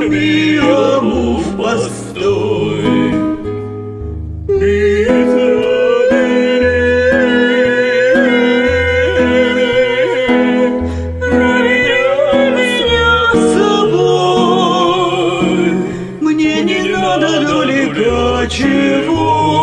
миром в постой. Мне не надо далеко чего.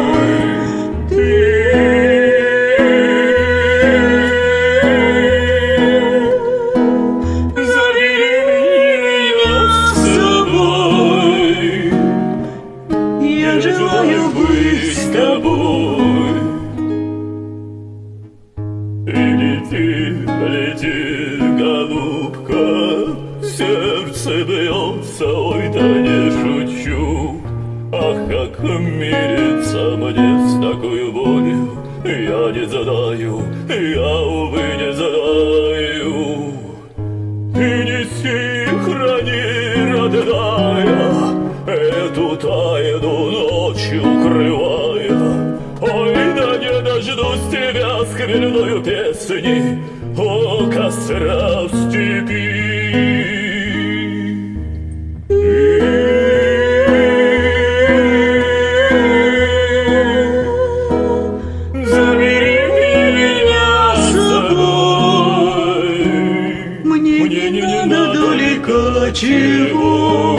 Я желаю быть с тобой. И лети, лети, голубка, сердце бьется, ой, да не шучу. Ах, как мириться мне с такой болью, я не задаю, я, увы, не задаю. И неси, храни, родная, эту тайну ночью укрывая. Ой, да не дождусь тебя с хмельною песни о кострах в степи. Забери меня с собой. Мне не надо далеко чего.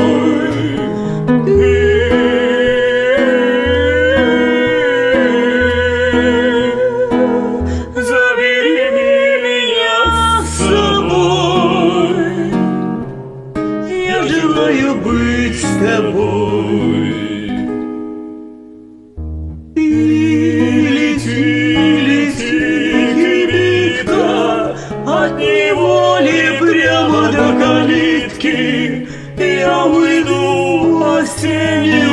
Забери меня с собой. Я желаю быть с тобой. Ты лети, лети, кибитка, от неволи прямо до калитки. Я выйду в осеннее